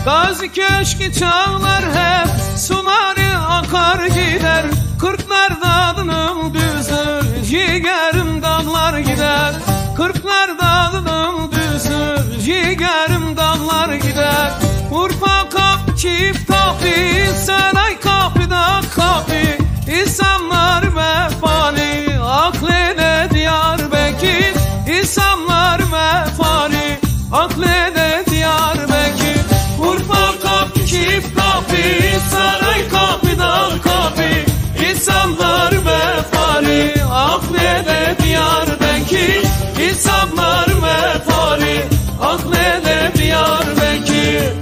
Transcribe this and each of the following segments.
Gazi köşkü çağlar hep suları akar gider. Kırklar dağının düzür, ciğerim dağlar gider. Kırklar dağının düzür, ciğerim dağlar gider. Urfa kap, çift kapı, saray kapıda kapı. İnsanlar vefali, aklede Diyarbakır. İnsanlar vefali, aklede Diyarbakır. Urfa kapı, çift kapı, saray kapıda kapı. İnsanlar vefali, aklede Diyarbakır. İnsanlar vefali, aklede Diyarbakır.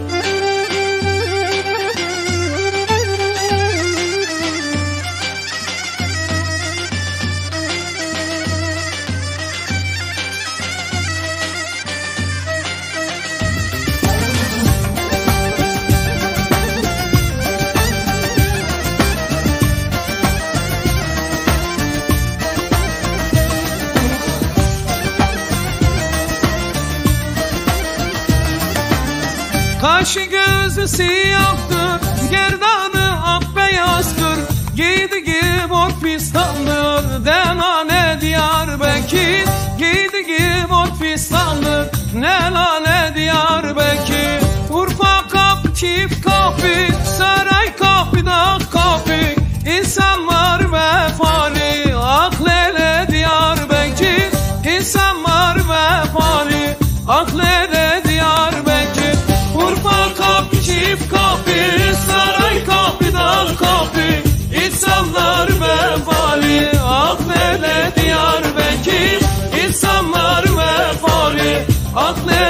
Kaşı gözü siyahtır, gerdanı akbeyazdır. Giydiği borfistandır, denane Diyarbakır. Giydiği borfistandır, nelane Diyarbakır. Urfa kapı, çift kapı, saray kapıda kapı. İnsanlar vefali, aklede Diyarbakır. İnsanlar vefali, aklede Diyarbakır. Urfa kapı, çift kapı, saray kapıda kapı. İnsanlar vefali, aklede Diyarbakır. İnsanlar vefali, aklede